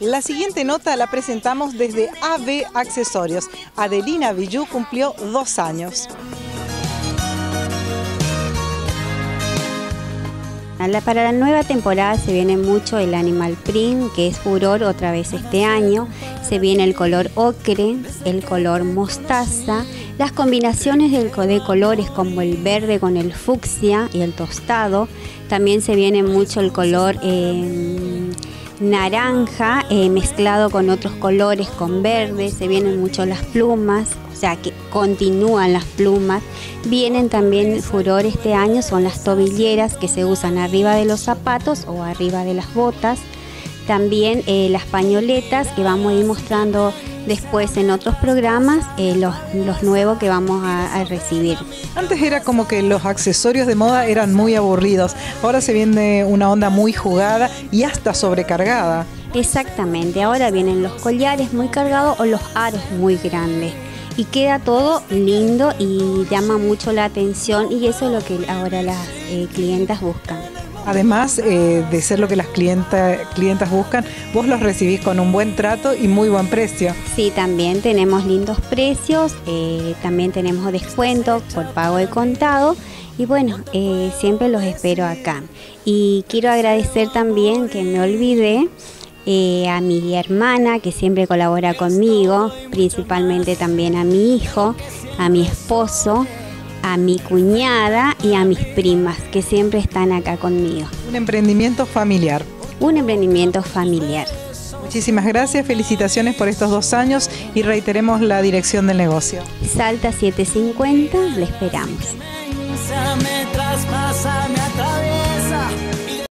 La siguiente nota la presentamos desde AB Accesorios. Adelina Villú cumplió 2 años. Para la nueva temporada se viene mucho el animal print, que es furor otra vez este año. Se viene el color ocre, el color mostaza, las combinaciones de colores como el verde con el fucsia y el tostado. También se viene mucho el color naranja mezclado con otros colores, con verde. Se vienen mucho las plumas, o sea que continúan las plumas. Vienen también furor este año, son las tobilleras que se usan arriba de los zapatos o arriba de las botas. También las pañoletas que vamos a ir mostrando después en otros programas, los nuevos que vamos a recibir. Antes era como que los accesorios de moda eran muy aburridos, ahora se viene una onda muy jugada y hasta sobrecargada. Exactamente, ahora vienen los collares muy cargados o los aros muy grandes. Y queda todo lindo y llama mucho la atención, y eso es lo que ahora las clientas buscan. Además de ser lo que las clientas buscan, vos los recibís con un buen trato y muy buen precio. Sí, también tenemos lindos precios, también tenemos descuento por pago de contado. Y bueno, siempre los espero acá. Y quiero agradecer también, que me olvidé, a mi hermana que siempre colabora conmigo, principalmente también a mi hijo, a mi esposo, a mi cuñada y a mis primas que siempre están acá conmigo. Un emprendimiento familiar. Un emprendimiento familiar. Muchísimas gracias, felicitaciones por estos 2 años y reiteremos la dirección del negocio. Salta 750, le esperamos. Me traspasa